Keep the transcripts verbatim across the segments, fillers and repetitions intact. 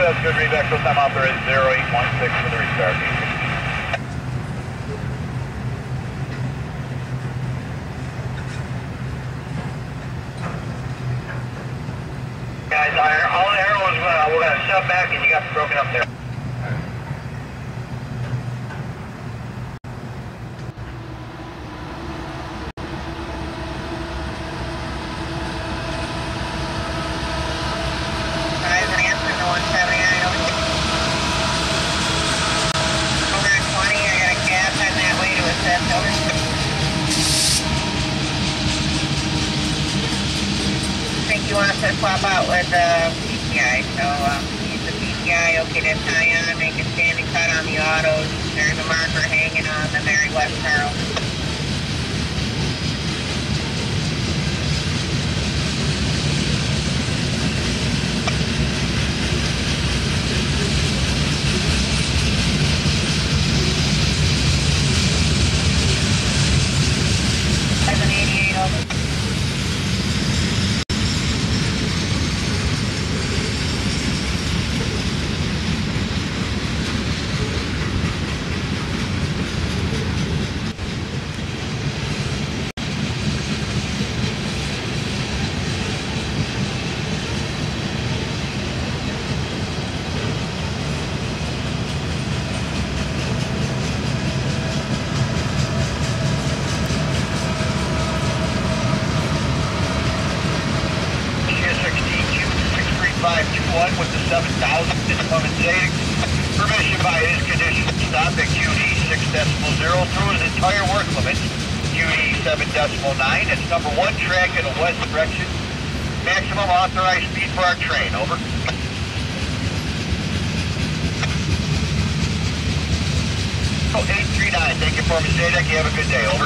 That's good. Read back. Time authorized zero eight one six for the restart. Guys, all the arrows, uh, we're going to step back and you got broken up there. You want us to swap out with the P T I, so um, use the P T I, okay, to tie on, make a standing cut on the autos. There's a marker hanging on the very west barrel. seven eighty-eight over. five two one with the seven thousand is compensating. Permission by his condition stop at Q D six decimal zero through his entire work limit. Q D seven decimal nine. It's number one track in the west direction. Maximum authorized speed for our train. Over. Oh, eight three nine. Thank you for Mister Zadek. You have a good day. Over.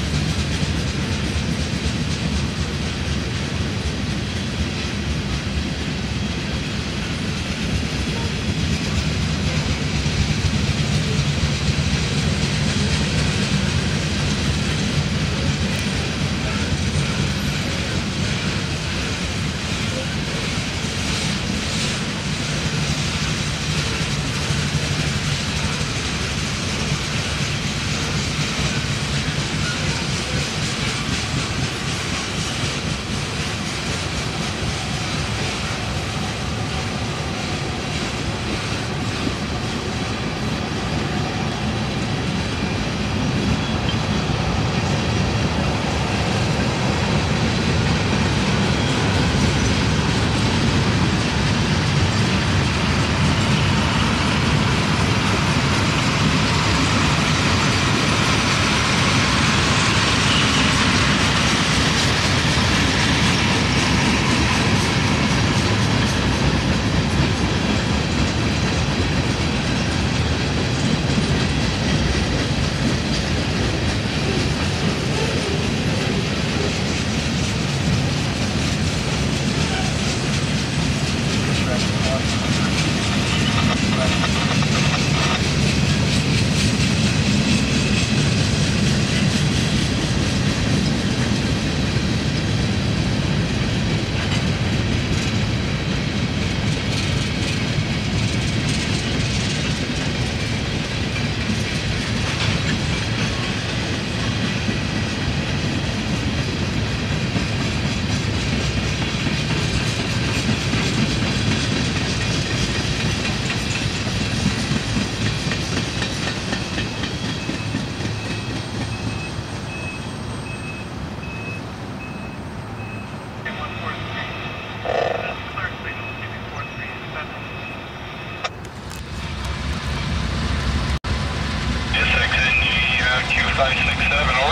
five six seven, over.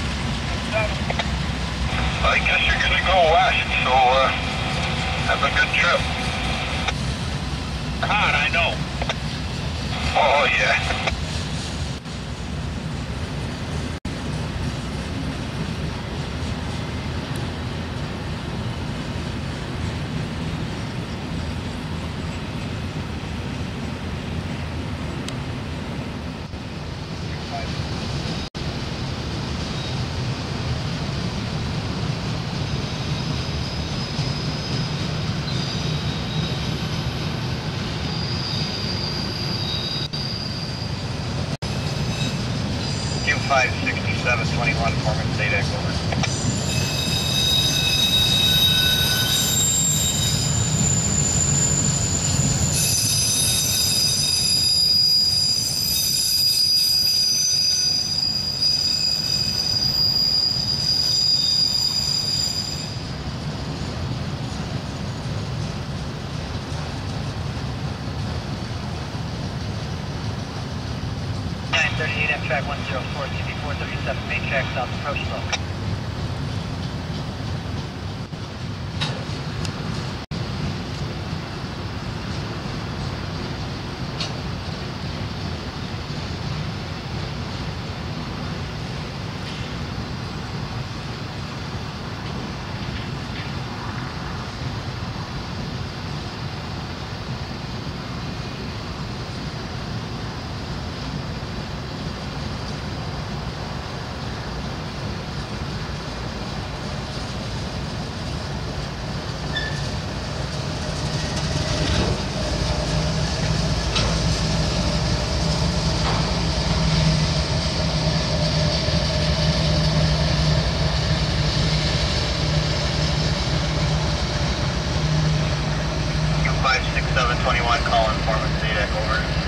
I guess you're gonna go west, so uh, have a good trip. Hot, I know. Oh, yeah. five sixty-seven twenty-one, Foreman S A D C, over. nine thirty-eight, Amtrak one zero four, C B four thirty-seven, main track south, approach slow. five six seven twenty-one, calling Foreman S A D C, over.